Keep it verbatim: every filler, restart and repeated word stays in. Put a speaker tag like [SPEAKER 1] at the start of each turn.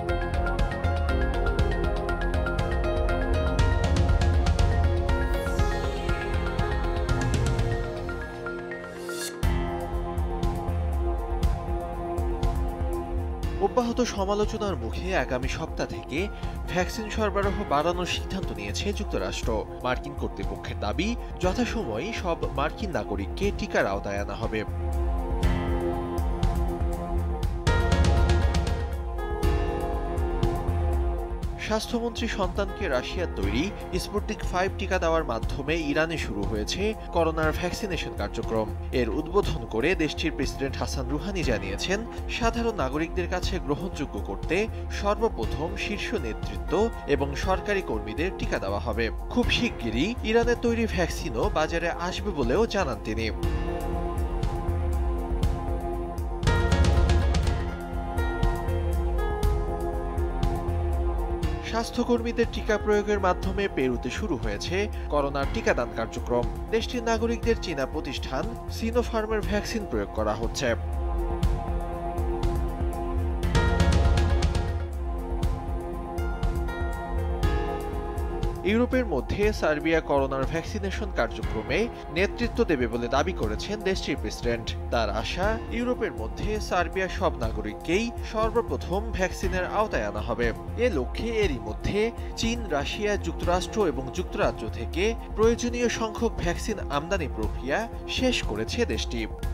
[SPEAKER 1] অব্যাহত সমালোচনার মুখে আগামী সপ্তাহ থেকে ভ্যাকসিন সরবরাহ বাড়ানোর সিদ্ধান্ত নিয়েছে যুক্তরাষ্ট্র। মার্কিন কর্তৃপক্ষের দাবি, যথাসময়ে সব মার্কিন নাগরিককে টিকার আওতায় আনা হবে। স্বাস্থ্যমন্ত্রী সন্তানকে রাশিয়ার তৈরি স্পুটনিক ফাইভ টিকা দেওয়ার মাধ্যমে ইরানে শুরু হয়েছে করোনার ভ্যাকসিনেশন কার্যক্রম। এর উদ্বোধন করে দেশটির প্রেসিডেন্ট হাসান রুহানি জানিয়েছেন, সাধারণ নাগরিকদের কাছে গ্রহণযোগ্য করতে সর্বপ্রথম শীর্ষ নেতৃত্ব এবং সরকারি কর্মীদের টিকা দেওয়া হবে। খুব শিগগিরই ইরানের তৈরি ভ্যাকসিনও বাজারে আসবে বলেও জানান তিনি। স্বাস্থ্যকর্মীদের টিকা প্রয়োগের মাধ্যমে পেরুতে শুরু হয়েছে করোনার টিকাদান কার্যক্রম। দেশটির নাগরিকদের চীনা প্রতিষ্ঠান সিনোফার্মের ভ্যাকসিন প্রয়োগ করা হচ্ছে। ইউরোপের মধ্যে সার্বিয়া করোনার ভ্যাকসিনেশন কার্যক্রমে নেতৃত্ব দেবে বলে দাবি করেছেন দেশটির প্রেসিডেন্ট। তার আশা, ইউরোপের মধ্যে সার্বিয়ার সব নাগরিককেই সর্বপ্রথম ভ্যাকসিনের আওতায় আনা হবে। এ লক্ষ্যে এরই মধ্যে চীন, রাশিয়া, যুক্তরাষ্ট্র এবং যুক্তরাজ্য থেকে প্রয়োজনীয় সংখ্যক ভ্যাকসিন আমদানি প্রক্রিয়া শেষ করেছে দেশটি।